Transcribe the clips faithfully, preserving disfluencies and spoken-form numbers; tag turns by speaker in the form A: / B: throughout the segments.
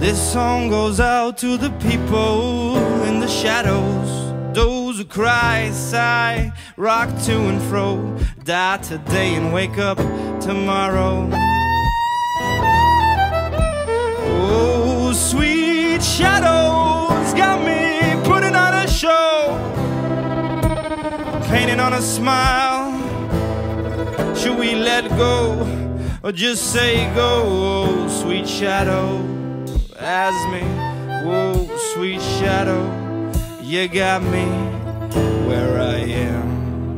A: This song goes out to the people in the shadows, those who cry, sigh, rock to and fro, die today and wake up tomorrow. Oh, sweet shadows got me putting on a show, painting on a smile. Should we let go or just say go? Oh, sweet shadow, as me, whoa, sweet shadow, you got me where I am.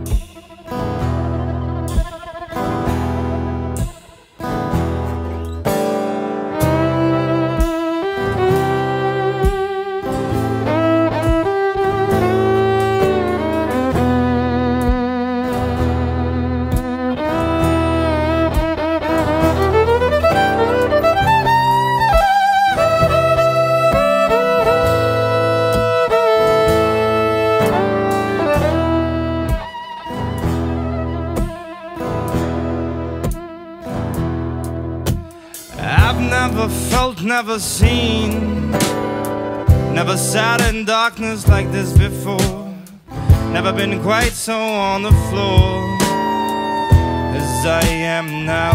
A: I've never felt, never seen, never sat in darkness like this before, never been quite so on the floor as I am now.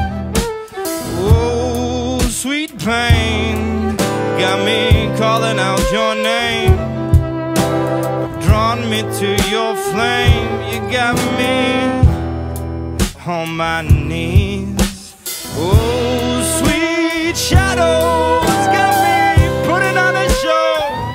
A: Oh, sweet pain got me calling out your name, drawn me to your flame. You got me on my knees. Oh, sweet shadows got me putting on a show,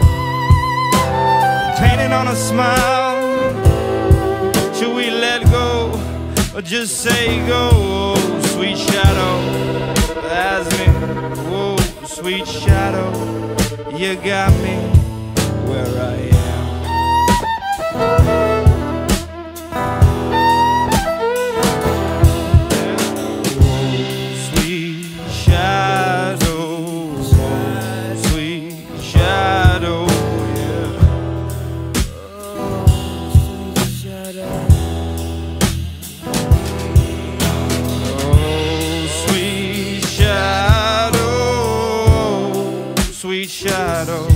A: painting on a smile. Should we let go or just say go? Oh, sweet shadow, that's me. Oh, sweet shadow, you got me where I am. Sweet shadow,